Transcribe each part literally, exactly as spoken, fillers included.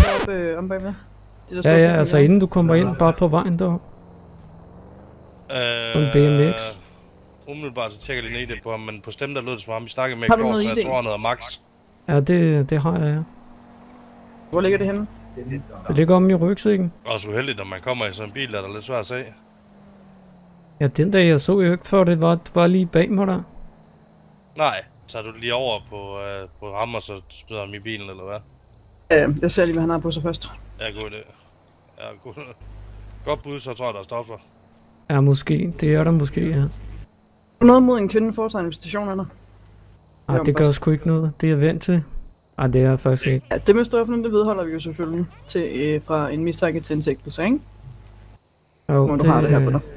deroppe øh, om bagved? De Ja, ja, altså inden du kommer ind, bare på vejen deroppe. Øh... En B M X. Umiddelbart så tjekker jeg lige ned på ham, men på stemmen der lød det som om vi snakkede med Har i du går, noget så jeg I D? tror han hedder Max. Ja, det, det har jeg, ja. Hvor ligger det henne? Det ligger om i rygsækken. Også uheldigt, når man kommer i sådan en bil, der er lidt svært at se. Ja, den dag jeg så jo ikke før, det var, det var lige bag mig der. Nej, så er du lige over på, øh, på ham, og så smider ham i bilen, eller hvad? Ja, jeg ser lige, hvad han har på sig først. Ja, god idé. Ja, god. Godt bud, så tror jeg, der er stoffer. Ja, måske. Det er der måske, ja. Noget mod en kvinde foretager en visitation, eller? Ej, det gør sgu ikke noget. Det er jeg vant til. Ej, det er jeg faktisk ikke. Ja, det med stoffer, det vedholder vi jo selvfølgelig til, øh, fra en mistanke til en sigtelse, ikke? Jo, Må det, du har det her på dig.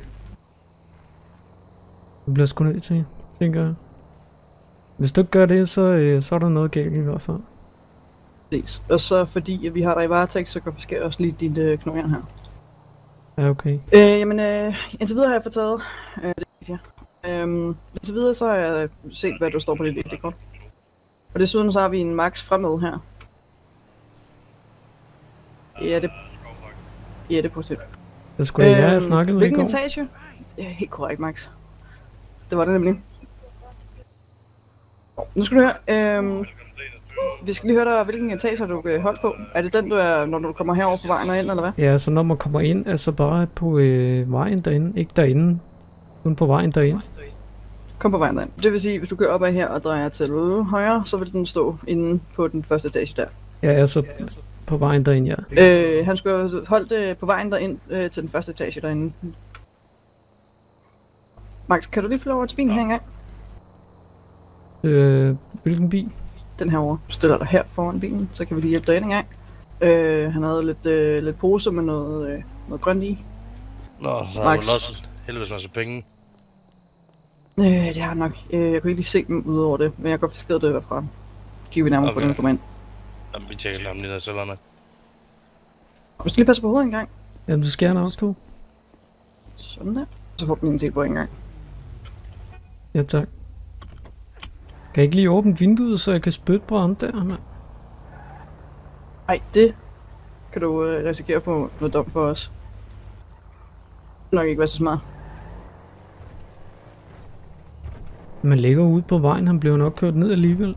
Det bliver sgu nødt til, tænker jeg. Hvis du ikke gør det, så, øh, så er der noget galt i hvert fald. Præcis. Og så fordi at vi har dig i varetægt, så konfiskerer jeg også lige dit øh, knogjern her. Ja, okay. Øh, jamen, øh, indtil videre har jeg fortaget. Øh, det er ja. Øhm, indtil videre så har jeg set, hvad der står på dit I D-kort. Og desuden så har vi en Max fremad her. Ja, det... Ja, det er positivt. Det skulle jeg have snakket med i Hvilken går. etage? Ja, helt korrekt, Max. Det var det nemlig. Nu skal du høre, øhm, vi skal lige høre dig, hvilken etage har du øh, holdt på? Er det den, du er, når du kommer herover på vejen og ind, eller hvad? Ja, så når man kommer ind, altså bare på øh, vejen derinde, ikke derinde. Kun på vejen derinde. Kom på vejen derind. Det vil sige, hvis du kører opad her og drejer til højre, så vil den stå inde på den første etage der. Ja, altså på vejen derinde, ja. Øh, han skulle have holdt øh, på vejen derind øh, til den første etage derinde. Max, kan du lige få lov at til bilen her engang? Øh, hvilken bil? Den her over. Du stiller dig her foran bilen, så kan vi lige hjælpe dig ind engang. Øh, han havde lidt, øh, lidt poser med noget, øh, noget grønt i. Nå, så har du også heldigvis masser penge. Øh, det har han nok. Øh, jeg kunne ikke lige se dem ud over det, men jeg kan godt beskrive det herfra. Kigger vi nærmere okay. på den, kommer ind. Jamen, vi tjekker lige om lige der cellerne. Hvis du lige passer på hovedet engang. Jamen, du skal gerne også to. Sådan der. Så får vi en til på en gang. Ja, tak. Kan jeg ikke lige åbne vinduet, så jeg kan spytte på ham der, mand? Ej, det kan du øh, risikere at få noget dom for os. Det nok ikke være så smart. Man ligger ude på vejen, han blev nok kørt ned alligevel.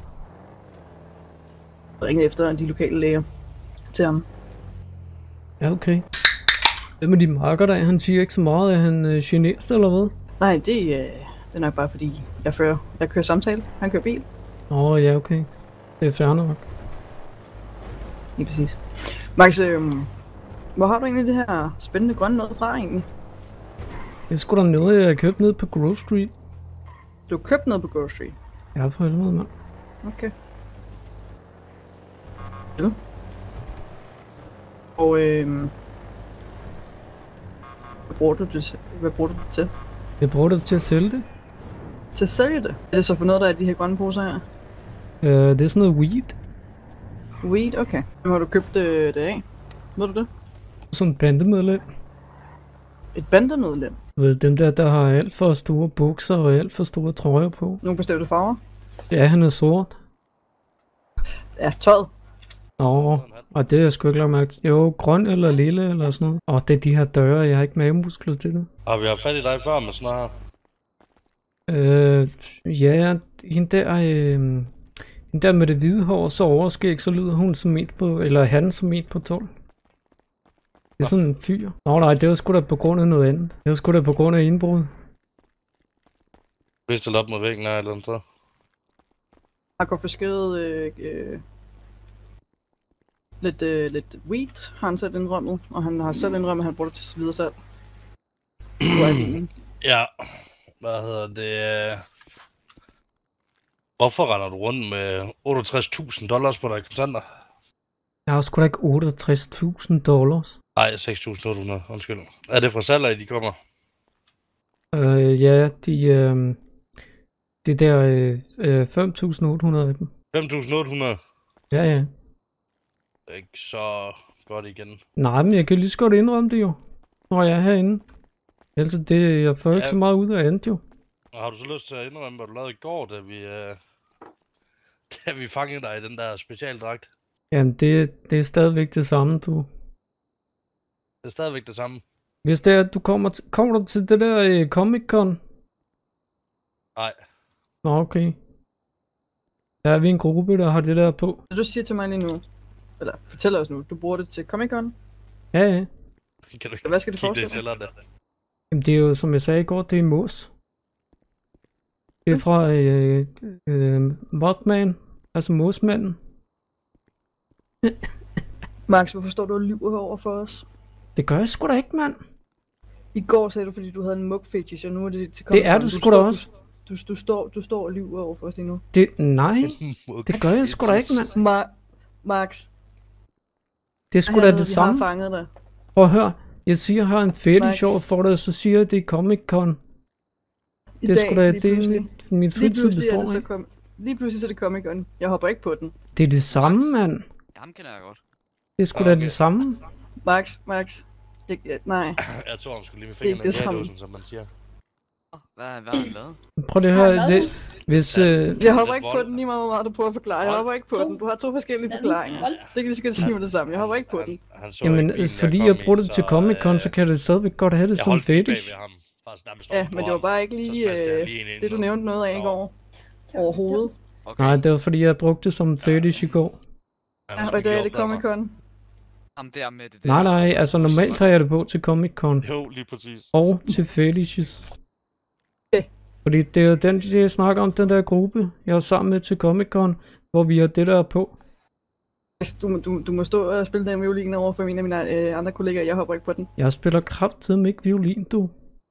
Jeg ringede efter de lokale læger til ham. Ja, okay. Hvem er de marker der? Han siger ikke så meget, at han øh, generet eller hvad? Nej, det, øh, det er nok bare fordi, jeg, fører, jeg kører samtale. Han kører bil. Åh, oh, ja, okay. Det er fair nok. Lige præcis. Max, øh, hvor har du egentlig det her spændende grønne noget fra egentlig? Det er sgu da noget, jeg købte ned på Grove Street. Du har købt noget på Grove Street? Ja, for helvede, mand. Okay. Ja. Og øh, hvad bruger du det til? Hvad bruger du det til? Jeg bruger det til at sælge det. Til at sælge det? Er det så for noget, der er de her grønne poser her? Øh, det er sådan noget weed. Weed? Okay. Hvem har du købt øh, det af? Ved du det? Sådan en bandemedlem. Et bandemedlem? Du ved, dem der, der har alt for store bukser og alt for store trøjer på. Nogle bestemte farver? Ja, han er sort. Ja, tøjet. Åh, og det er jeg sgu ikke lagt mærke til. Jo, grøn eller lille eller sådan noget. Og det er de her døre, jeg har ikke mavemuskler til det. Har vi haft fat i dig før med sådan her? Øh, ja, hende der, øh, hende der med det hvide hår, så overskæg, så lyder hun som et på, eller han som et på tolv. Det er sådan en fyr. Nå nej, det var sgu da på grund af noget andet. Det var sgu da på grund af indbrud. Vi stiller op mod væggen her et eller andet sted. Har konfiskeret øh, øh, lidt, øh, lidt weed, har han selv indrømmet, og han har selv indrømmet, at han bruger det til videre salg. Ja, hvad hedder det? Hvorfor render du rundt med otteogtres tusind dollars på dig kontanter? Jeg har sgu da ikke otteogtres tusind dollars. Nej, seks tusind otte hundrede, undskyld. Er det fra salg, de kommer? Øh, ja, de, øh, det der øh, fem tusind otte hundrede af dem. fem tusind otte hundrede? Ja, ja. Ikke så godt igen. Nej, men jeg kan lige så godt indrømme det jo, når jeg er herinde. Ellers det, jeg får ja. ikke så meget ud af andet jo. Og har du så lyst til at indrømme, hvad du lavede i går, da vi, øh, da vi fangede dig i den der specialdragt? Jamen, det, det er stadigvæk det samme, du. Det er stadigvæk det samme. Hvis det er, at du kommer til, kommer du til det der øh, Comic-Con? Nej. Nå, okay. Der er vi en gruppe, der har det der på. Så du siger til mig lige nu, eller fortæller os nu, du bruger det til Comic-Con? Ja, ja. Kan du Hvad skal det kigge det forestille? selv der? Jamen, det er jo, som jeg sagde i går, det er Mås. Det er fra øh, øh, Mothman, altså Måsmanden. Max, hvorfor står du og lyver over for os? Det gør jeg sgu da ikke, mand. I går sagde du, fordi du havde en mug fetish, og nu er det til Det er du sgu da også. Du, du, du, står, du står og lyver over for os lige nu. Det, nej, det gør jeg sgu da ikke, mand. Ma- Max, Det er sgu da det samme. Vi har fanget dig. Prøv at høre. Jeg siger, jeg har en fetish Max. over for dig, og så siger jeg, det er Comic-Con. I Det er sgu da, lige det er pludselig- mit, min lige fritid pludselig er består det så af. kom, Lige pludselig så er det Comic-Con. Jeg hopper ikke på den. Det er det samme, mand. Ham kender jeg godt. Det er sgu Ah, da okay. det samme. Max, Max. Jeg, jeg, nej. Jeg tror, han skulle lige med Det er ikke fingrene i det samme. gadåsen, som man siger. Hvad, hvad har han lavet? Prøv lige at høre. Det, hvis, øh, Jeg hopper lidt ikke på vold. den lige meget, hvor meget du prøver at forklare. Jeg Hold. hopper ikke på den. Du har to forskellige forklaringer. Det kan vi skal sige med det samme. Jeg hopper ikke på den. Han, han så jamen, ikke bilen, fordi kom jeg i, bruger det til så, Comic-Con, øh, så kan det stadigvæk godt have det jeg som holdt lige fetish. bag ved ham. Faktisk nærmest Ja, over på men det var ham. bare ikke Så lige smaskede jeg øh, lige ind i det, du den. nævnte noget af i Nå. går. Overhovedet. Okay. Nej, det var fordi, jeg brugte det som fetish i går. Han Ja, har og sgu i dag er gjort det der, mand. Comic-Con. Ham der med det Nej, nej, altså normalt tager jeg det på til Comic-Con. Jo, lige præcis. Og til fetishes. Okay. Fordi det er jo den, jeg snakker om, den der gruppe, jeg er sammen med til Comic-Con, hvor vi har det der på. Du, du, du må stå og spille den violin over for mine af mine øh, andre kollegaer. Jeg hopper ikke på den. Jeg spiller kraftedeme ikke violin, du.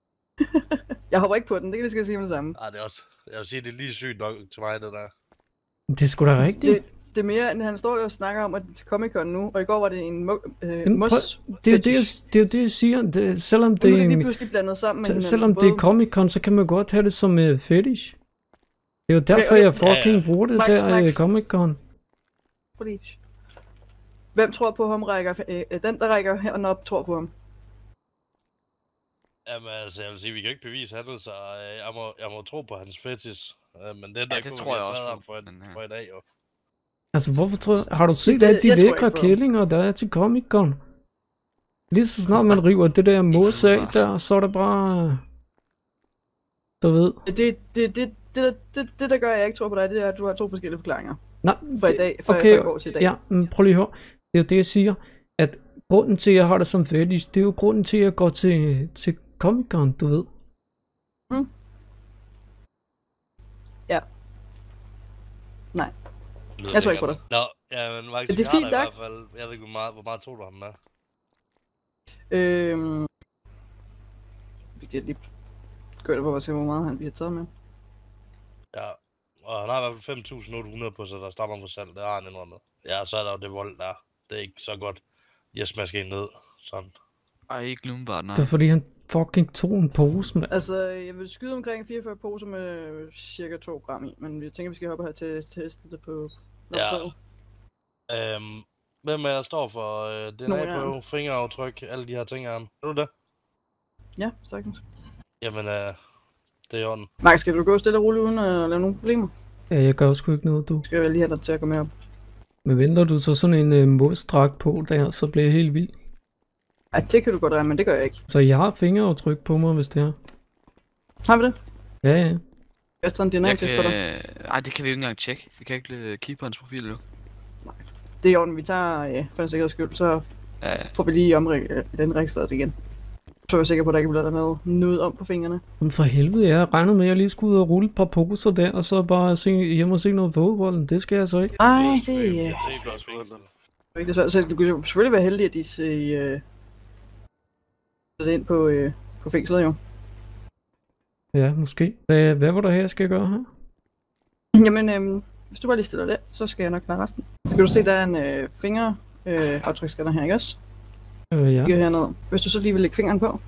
Jeg hopper ikke på den. Det kan vi skal sige med det samme. Ej, det er også... Jeg vil sige, det er lige sygt nok til mig, det der. Det er sgu da rigtigt. Det, det er mere, end han står og snakker om, at det er til Comic-Con nu. Og i går var det en mo- øh, Jamen, mos. prøv- Det er jo det, jeg, det, er jo det, jeg siger. Det, selvom Nu det er er det lige en, pludselig blandet sammen med se- hinanden. selvom det er Både- Comic-Con, så kan man godt have det som uh, fetish. Det er jo derfor, okay. jeg fucking Ja, ja. bruger det Max, der Max. uh, Comic-Con. Fordi... Hvem tror på ham rækker? Øh, den, der rækker hænden op, tror på ham. Jamen, altså, jeg vil sige, vi kan jo ikke bevise handel, så øh, jeg, må, jeg må tro på hans fetish. Øh, men det er da Ja, ikke det kun, tror vi jeg har også taget på, ham for, et, men, ja. for i dag, jo. Altså, hvorfor tror jeg, har du set Det- alle de jeg tror ikke lækre på ham. kællinger, der er til Comic-Con? Lige så snart man river det der mos af der, så er det bare... Du ved. Det, det, det, det, det, det, det, der gør, at jeg ikke tror på dig, det er, at du har to forskellige forklaringer. Nej, Fra i det, dag, fra, okay, fra i går til i dag. ja, men prøv lige at høre. Det er jo det, jeg siger. At grunden til, at jeg har det som fetish, det er jo grunden til, at jeg går til, til Comic-Con, du ved. Mm. Ja. Nej. Det lyder Jeg tror ikke på lækkert. Nå, ja, men Max, Det er vi har fint da i nok. hvert fald... Jeg ved ikke, hvor meget, hvor meget tog du ham med? Øhm... Vi kan lige gøre det på at se, hvor meget han bliver taget med. Ja, og han har i hvert fald fem tusind otte hundrede på sig, der stammer fra salg. Det har han indrømmet. Ja, så er der jo det vold der. Det er ikke så godt. Jeg smasker en ned. Sådan. Ej, ikke lumbar, nej. Det er fordi, han fucking tog en pose med. Altså, jeg vil skyde omkring fireogfyrre poser med cirka to gram i, men jeg tænker, vi skal hoppe her til testet det på Ja. optaget. Øhm, hvem er jeg står for øh, D N Nogle af A-prøve, fingeraftryk, alle de her ting af ham? Er du det? Ja, sagtens. Jamen, øh, det er i orden. Max, skal du gå stille og roligt uden at lave nogle problemer? Ja, jeg gør sgu ikke noget, du. Skal jeg lige have dig til at gå med op? Men venter du så sådan en uh, mosdragt på der, så bliver jeg helt vild. Ej, det kan du godt regne, men det gør jeg ikke. Så jeg har fingeraftryk på mig, hvis det er. Har vi det? Ja, ja. Jeg tager en D N Jeg A-test kan... på dig. Ej, det kan vi jo ikke engang tjekke. Vi kan ikke uh, kigge på hans profil jo. Det er i orden, vi tager, ja, for en sikkerheds skyld, så Ja, får vi lige omre- den registreret igen. Så er jeg sikker på, at der ikke bliver der noget, noget om på fingrene. Men for helvede, jeg regnede med, at jeg lige skulle ud og rulle et par poser der, og så bare se, hjem og se noget fodbold. Det skal jeg så ikke. Ej, Jo, det stream, er jeg ser blot fængsel. ikke det svært. Så du kunne jo selvfølgelig være heldig, at de øh, sætter ind på, øh, på fængslet jo. Ja, måske. Hvad, hvad var der her, jeg skal gøre her? Jamen, øh, hvis du bare lige stiller det, så skal jeg nok klare resten. Så kan du se, der er en øh, finger øh, aftrykscanner her, ikke også? Øh, ja. Gør hernede. Hvis du så lige vil lægge fingeren på.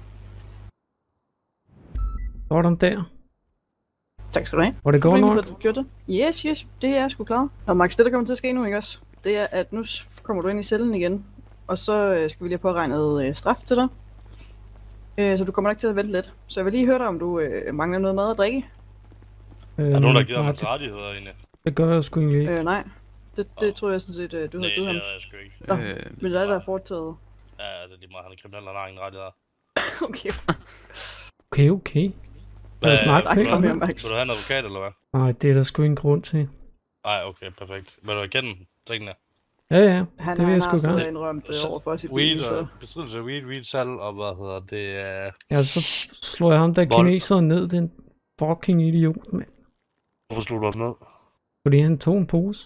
Sådan der. Tak skal du have. Var det godt Problemet, nok? at du gjorde det? Yes, yes, det er jeg sgu klar. Og Max, det der kommer til at ske nu, ikke også? Det er, at nu s- kommer du ind i cellen igen. Og så øh, skal vi lige have påregnet øh, straf til dig. Øh, så du kommer nok til at vente lidt. Så jeg vil lige høre dig, om du øh, mangler noget mad at drikke. Øh, Er der nogen, der giver nej, ham hans det, rettigheder egentlig? det gør jeg sgu egentlig ikke. Øh, nej. Det, det tror jeg sådan set, øh, du har Nej, givet ham. det er jeg sgu ikke. Nå, Øh, men hvad er der foretaget? Ja, det er lige meget, han er kriminel, han har ingen ret i der. Okay. Okay, okay. Lad os snakke Ej, pænt. kom her, Max. Vil du have en advokat, eller hvad? Nej, det er der sgu ingen grund til. Nej, okay, perfekt. Vil du erkende tingene? Ja, ja, Han, det vil han jeg har sgu siddet gerne. og indrømt det Så- over for sit Weed bil, så... og besiddelse af weed, weed salg, og hvad hedder det? Uh... Ja, så slår jeg ham der Vold. kineseren ned, den fucking idiot, mand. Hvorfor slog du ham ned? Fordi han tog en pose.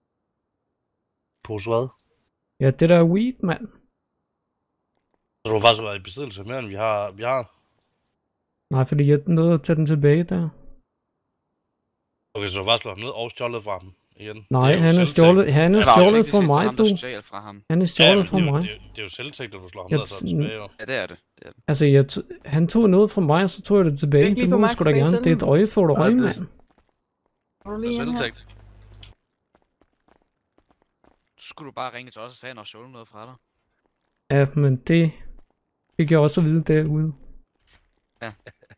På hvad? Ja, det der er weed, mand. Så du har faktisk været i besiddelse mere, end vi har. Vi har. Nej, fordi jeg nåede at tage den tilbage der. Okay, så du har faktisk slået ham ned og stjålet fra ham igen. Nej, Det er jo han er selvtægt. stjålet, han er der var jo stjålet ikke fra set til mig, ham, der du. stjal fra ham. Han er Ja, stjålet men fra det, er jo- mig. det, er jo- det er jo selvtægt, at du slår ham Jeg ned og tager t- tilbage, jo. Ja, det er det. det, er det. Altså, jeg t- han tog noget fra mig, og så tog jeg det tilbage. Ikke lige Det få må Max sgu da tilbage i gerne. Det er et cellen. øje for et Ja, øje, det- mand. Må du Det lige er ind her? selvtægt. Så skulle du bare ringe til os og sige, at han har stjålet noget fra dig. Ja, men det fik jeg også at vide derude. Ja.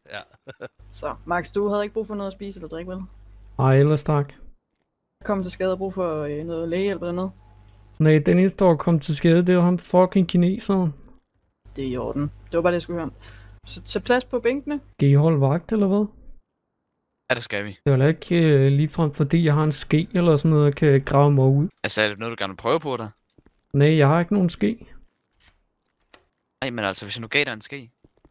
Så, Max, du havde ikke brug for noget at spise eller drikke, vel? Ej, ellers tak. Kom til skade og brug for øh, noget lægehjælp eller noget? Nej, den eneste, der kom til skade, det var ham fucking kineseren. Det er i orden. Det var bare det, jeg skulle høre om. Så tag plads på bænkene. Skal I holde vagt, eller hvad? Ja, det skal vi. Det er jo ikke uh, ligefrem, fordi jeg har en ske eller sådan noget, jeg kan grave mig ud. Altså, er det noget, du gerne vil prøve på dig? Nej, jeg har ikke nogen ske. Nej, men altså, hvis jeg nu gav dig en ske.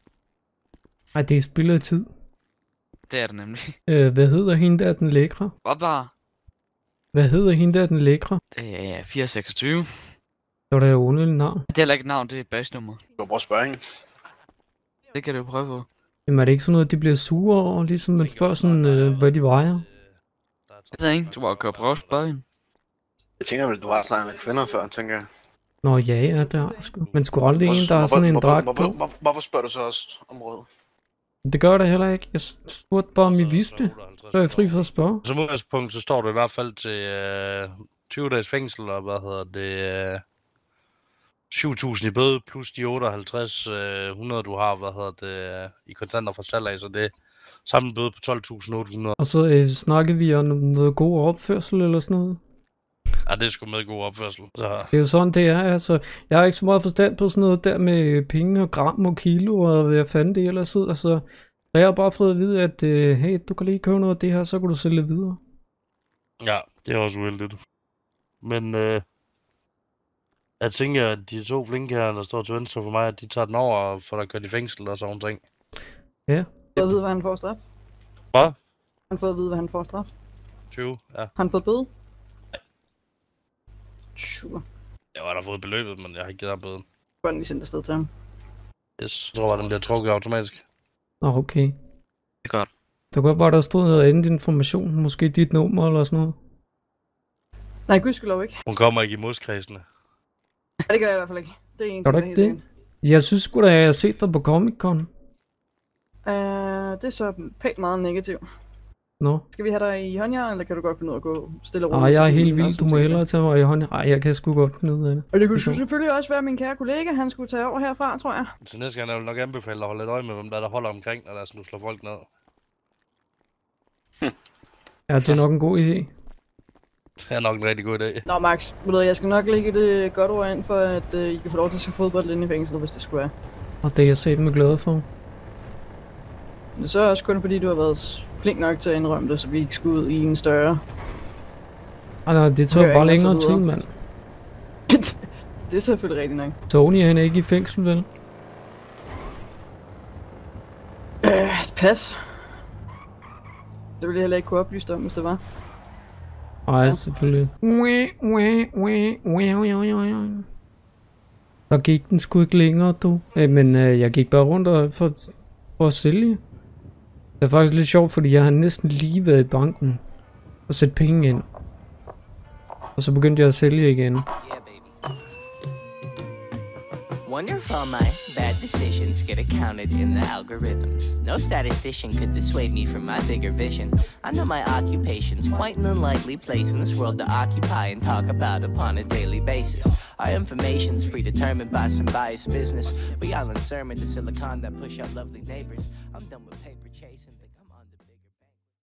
Ej, det er spillet af tid. Det er det nemlig. Uh, hvad hedder hende der, den lækre? Hvad bare? Hvad hedder hende der, den lækre? Det er fire seksogtyve. Det var da et underligt navn. Det er heller ikke et navn, det er et basenummer. Du kan prøve at spørge hende. Det kan du jo prøve på. Jamen er det ikke sådan noget, de bliver sure over, ligesom man spørger sådan, øh, hvad de vejer? Det ved jeg ikke. Du må jo køre prøve at spørge hende. Jeg tænker vel, du har snakket med kvinder før, tænker jeg. Nå ja, ja, det har jeg sgu. Men sgu aldrig en, der har Hvorfor- sådan en hvorfor- dragt hvorfor, på. hvorfor, hvorfor spørger du så også om råd? Det gør det heller ikke. Jeg spurgte bare, om I vidste. Så er jeg fri for at spørge. Som udgangspunkt, så står du i hvert fald til øh, tyve dages fængsel, og hvad hedder det, øh, syv tusind i bøde, plus de otteoghalvtreds hundrede, du har, hvad hedder det, øh, i kontanter fra salg af, så det er samlet bøde på tolv tusind otte hundrede. Og så øh, snakker vi om noget god opførsel eller sådan noget. Ja, det er sgu med god opførsel. Så, Det er jo sådan, det er. Altså, jeg har ikke så meget forstand på sådan noget der med penge og gram og kilo og hvad fanden det ellers sidder. Så jeg har bare fået at vide, at øh, hey, du kan lige købe noget af det her, så kan du sælge videre. ja, det er også uheldigt. Men øh, jeg tænker, at de to flinke her, der står til venstre for mig, at de tager den over og får dig kørt i fængsel og sådan ting. Ja. Har fået at vide, hvad han får straf? Hvad? Han har fået at vide, hvad han får straf? tyve, ja. Har han fået bøde? Sure. Jeg var da fået beløbet, men jeg har ikke givet ham bøden. Godt lige sendt afsted til ham. Yes. Jeg tror, at den bliver trukket automatisk. Nå, okay. Det er godt. Det kan godt være, der stod noget andet information. Måske dit nummer eller sådan noget. Nej, gudskelov ikke. Hun kommer ikke i moskredsene. Ja, det gør jeg i hvert fald ikke. Det er en Gør ting, du der er ikke helt det? Jeg synes sgu da, at jeg har set dig på Comic Con. sikkert. Uh, det er så pænt meget negativt. Nå. Skal vi have dig i håndjern, eller kan du godt finde ud af at gå stille og roligt? Ej, jeg er til helt bilen og vild. Du sådan må ting, hellere tage mig i hånden. Ej, jeg kan sgu godt finde ud af det. Og det kunne Det kan- selvfølgelig også være min kære kollega, han skulle tage over herfra, tror jeg. Så næste gang jeg vil nok anbefale dig at holde lidt øje med, hvem der, er, der holder omkring, når der er sådan, du slår folk ned. Ja, det er nok en god idé. Det er nok en rigtig god idé. Nå Max, ved du, jeg skal nok lægge det godt ord ind for, at uh, I kan få lov til at se fodbold inde i fængslet, hvis det skulle være. Og det er jeg set med glæde for. Men så er også kun fordi, du har været flink nok til at indrømme det, så vi ikke skulle ud i en større... Ej, nej, det tager Hører bare ikke, og længere så tid, videre. mand. Det er selvfølgelig rigtigt nok. Tony, han er ikke i fængsel, vel? Øh, pas. Det ville jeg heller ikke kunne oplyse dig om, hvis det var. Ej, selvfølgelig. Så gik den sgu ikke længere, du. Øh, men øh, jeg gik bare rundt og for, for at sælge. Det er faktisk lidt sjovt, fordi jeg har næsten lige været i banken og sætte penge ind. Og så begyndte jeg at sælge igen. Yeah, baby. Wonder if all my bad decisions get accounted in the algorithms. No statistician could dissuade me from my bigger vision. I know my occupation's quite an unlikely place in this world to occupy and talk about upon a daily basis. Our information's predetermined by some biased business. We all in sermon to Silicon that push out lovely neighbors. I'm done with paper chasing.